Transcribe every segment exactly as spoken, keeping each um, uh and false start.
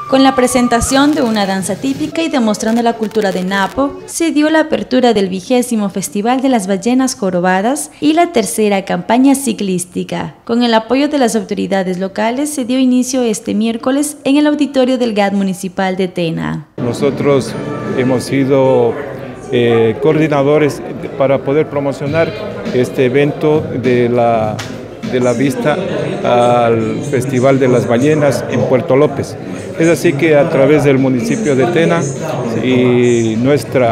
Con la presentación de una danza típica y demostrando la cultura de Napo, se dio la apertura del vigésimo Festival de las Ballenas Jorobadas y la tercera campaña ciclística. Con el apoyo de las autoridades locales se dio inicio este miércoles en el auditorio del G A T municipal de Tena. Nosotros hemos sido eh, coordinadores para poder promocionar este evento de la, de la vista al Festival de las Ballenas en Puerto López. Es así que a través del municipio de Tena y nuestro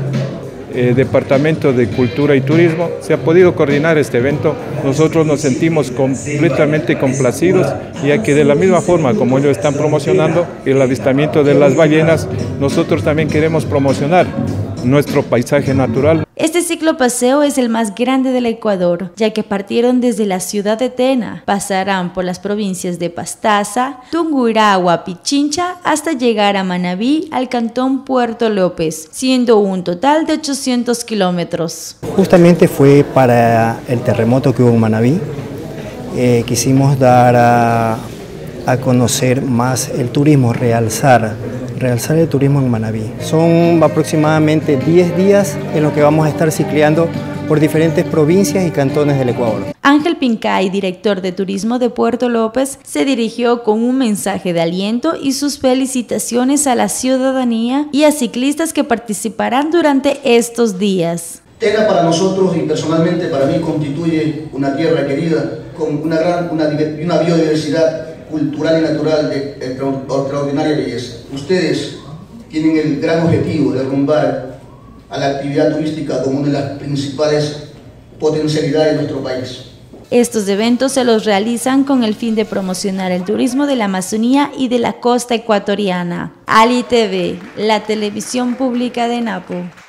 eh, Departamento de Cultura y Turismo se ha podido coordinar este evento. Nosotros nos sentimos completamente complacidos, ya que de la misma forma como ellos están promocionando el avistamiento de las ballenas, nosotros también queremos promocionar nuestro paisaje natural. Este ciclopaseo es el más grande del Ecuador, ya que partieron desde la ciudad de Tena, pasarán por las provincias de Pastaza, Tungurahua, Pichincha, hasta llegar a Manabí, al cantón Puerto López, siendo un total de ochocientos kilómetros. Justamente fue para el terremoto que hubo en Manabí. Eh, quisimos dar a, a conocer más el turismo, realzar realzar el turismo en Manabí. Son aproximadamente diez días en los que vamos a estar cicleando por diferentes provincias y cantones del Ecuador. Ángel Pincay, director de turismo de Puerto López, se dirigió con un mensaje de aliento y sus felicitaciones a la ciudadanía y a ciclistas que participarán durante estos días. Tena para nosotros y personalmente para mí constituye una tierra querida con una gran una, una biodiversidad cultural y natural de extraordinaria belleza. Ustedes tienen el gran objetivo de rumbar a la actividad turística como una de las principales potencialidades de nuestro país. Estos eventos se los realizan con el fin de promocionar el turismo de la Amazonía y de la costa ecuatoriana. Ali T V, la televisión pública de Napo.